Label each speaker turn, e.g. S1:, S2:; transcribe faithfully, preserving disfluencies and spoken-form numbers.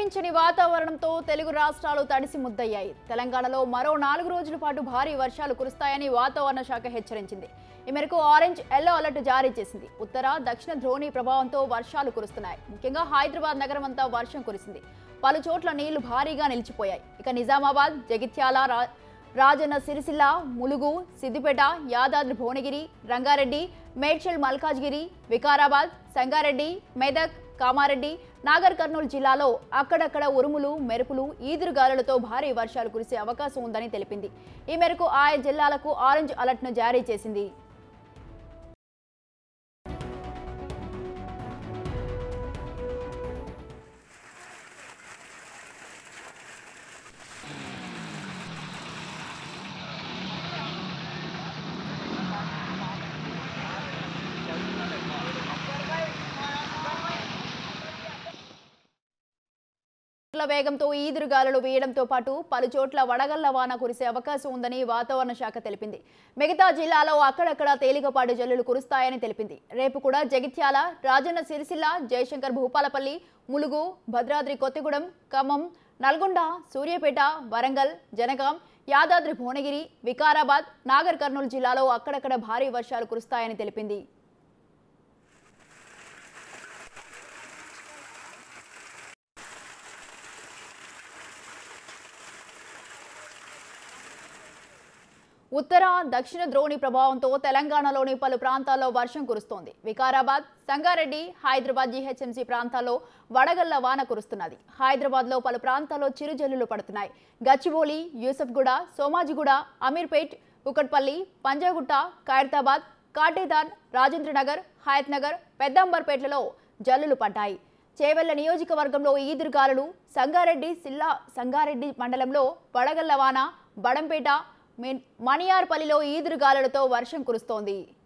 S1: ఊహించని వాతావరణంతో తెలుగు రాష్ట్రాలు తడిసి ముద్దయ్యాయి. తెలంగాణలో మరో నాలుగు రోజుల పాటు భారీ వర్షాలు కురుస్తాయని వాతావరణ శాఖ హెచ్చరించింది. ఈ మేరకు ఆరెంజ్, ఎల్లో అలర్ట్ జారీ చేసింది. ఉత్తర, దక్షిణ ద్రోణి ప్రభావంతో వర్షాలు కురుస్తున్నాయి. ముఖ్యంగా హైదరాబాద్ నగరం అంతా వర్షం కురిసింది. పలు చోట్ల నీళ్లు భారీగా నిలిచిపోయాయి. ఇక నిజామాబాద్, జగిత్యాల, రాజన్న సిరిసిల్ల, ములుగు, సిద్దిపేట, యాదాద్రి భువనగిరి, రంగారెడ్డి, మేడ్చల్ మల్కాజ్గిరి, వికారాబాద్, సంగారెడ్డి, మెదక్, కామారెడ్డి, నాగర్ కర్నూలు జిల్లాలో అక్కడక్కడ ఉరుములు, మెరుపులు, ఈదురుగాలులతో భారీ వర్షాలు కురిసే అవకాశం ఉందని తెలిపింది. ఈ మేరకు ఆయా జిల్లాలకు ఆరెంజ్ అలర్ట్ను జారీ చేసింది. వేగంతో ఈదురుగాలులు వేయడంతో పాటు పలు చోట్ల వడగళ్ల వాన కురిసే అవకాశం ఉందని వాతావరణ శాఖ తెలిపింది. మిగతా జిల్లాలో అక్కడక్కడ తేలికపాటి జల్లులు కురుస్తాయని తెలిపింది. రేపు కూడా జగిత్యాల, రాజన్న సిరిసిల్ల, జయశంకర్ భూపాలపల్లి, ములుగు, భద్రాద్రి కొత్తగూడెం, ఖమ్మం, నల్గొండ, సూర్యాపేట, వరంగల్, జనగాం, యాదాద్రి భువనగిరి, వికారాబాద్, నాగర్ కర్నూలు జిల్లాలో అక్కడక్కడ భారీ వర్షాలు కురుస్తాయని తెలిపింది. ఉత్తర, దక్షిణ ద్రోణి ప్రభావంతో తెలంగాణలోని పలు ప్రాంతాల్లో వర్షం కురుస్తోంది. వికారాబాద్, సంగారెడ్డి, హైదరాబాద్ జీహెచ్ఎంసీ ప్రాంతాల్లో వడగళ్ల వాన కురుస్తున్నది. హైదరాబాద్లో పలు ప్రాంతాల్లో చిరుజల్లులు పడుతున్నాయి. గచ్చిబౌలి, యూసఫ్గూడ, సోమాజిగూడ, అమీర్పేట్, కుకట్పల్లి, పంజాగుట్ట, ఖైరతాబాద్, కాటేదాన్, రాజేంద్రనగర్, హయత్ నగర్, పెద్దంబర్పేటలలో జల్లులు పడ్డాయి. చేవెళ్ల నియోజకవర్గంలో ఈదురుగాలులు, సంగారెడ్డి సిల్లా సంగారెడ్డి మండలంలో వడగళ్ల వాన, బడంపేట, మణియార్పల్లిలో ఈదురుగాలులతో వర్షం కురుస్తోంది.